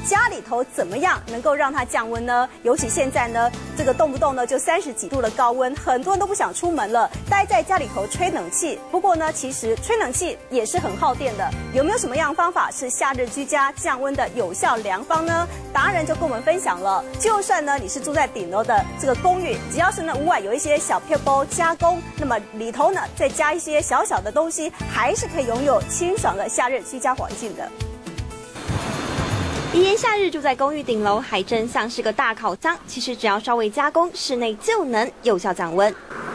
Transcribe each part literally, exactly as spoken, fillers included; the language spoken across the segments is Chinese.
家里头怎么样能够让它降温呢？尤其现在呢，这个动不动呢就三十几度的高温，很多人都不想出门了，待在家里头吹冷气。不过呢，其实吹冷气也是很耗电的。有没有什么样的方法是夏日居家降温的有效良方呢？达人就跟我们分享了，就算呢你是住在顶楼的这个公寓，只要是呢屋外有一些小撇步加工，那么里头呢再加一些小小的东西，还是可以拥有清爽的夏日居家环境的。 炎炎夏日住在公寓顶楼，还真像是个大烤箱。其实只要稍微加工，室内就能有效降温。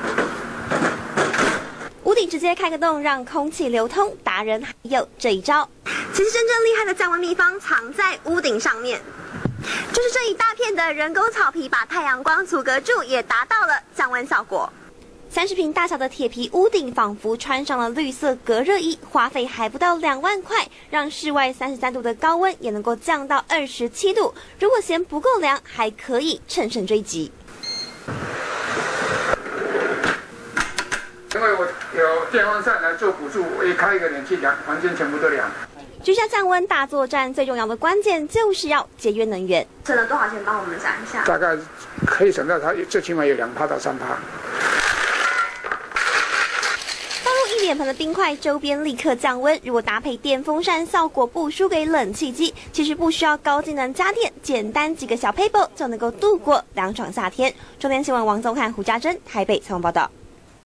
屋顶直接开个洞，让空气流通。达人还有这一招。其实真正厉害的降温秘方藏在屋顶上面，就是这一大片的人工草皮，把太阳光阻隔住，也达到了降温效果。三十平大小的铁皮屋顶，仿佛穿上了绿色隔热衣，花费还不到两万块，让室外三十三度的高温也能够降到二十七度。如果嫌不够凉，还可以乘胜追击。 因为我有电风扇来做辅助，我一开一个冷气凉，房间全部都凉。 居家降温大作战最重要的关键就是要节约能源。省了多少钱？帮我们讲一下。 大概可以省到它最起码有两趴到三趴。 一脸盆的冰块，周边立刻降温。如果搭配电风扇，效果不输给冷气机。其实不需要高技能家电，简单几个小 paper 就能够度过凉爽夏天。中天新闻王宗翰、胡家珍台北采访报道。